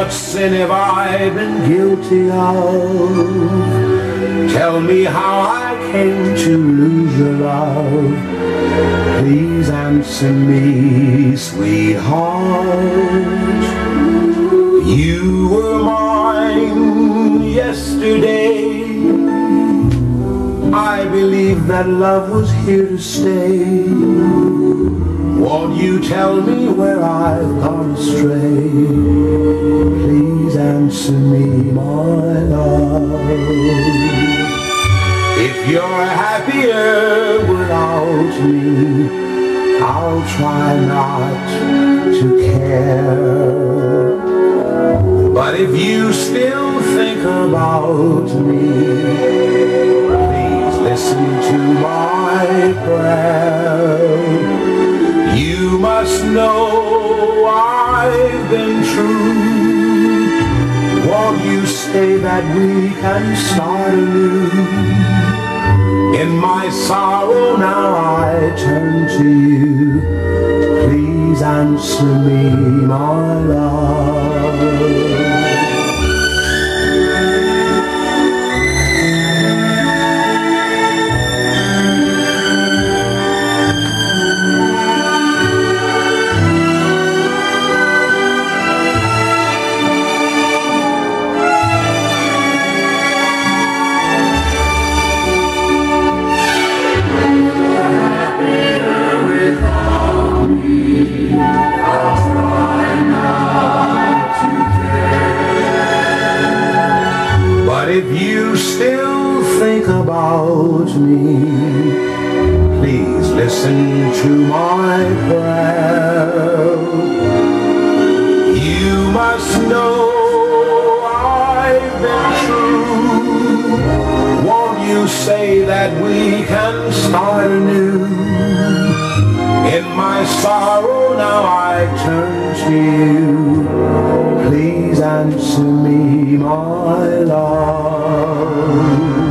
What sin have I been guilty of? Tell me how I came to lose your love. Please answer me, sweetheart. You were mine yesterday. I believed that love was here to stay. Won't you tell me where I've gone astray? Please answer me, my love. If you're happier without me, I'll try not to care. But if you still think about me, please listen to my prayer. You must know I've been true. Won't you say that we can start anew? In my sorrow now I turn to you. Please answer me, my love. But if you still think about me, please listen to my prayer. You must know I've been true. Won't you say that we can start anew? In my sorrow now I turn to you. Please answer me, my love.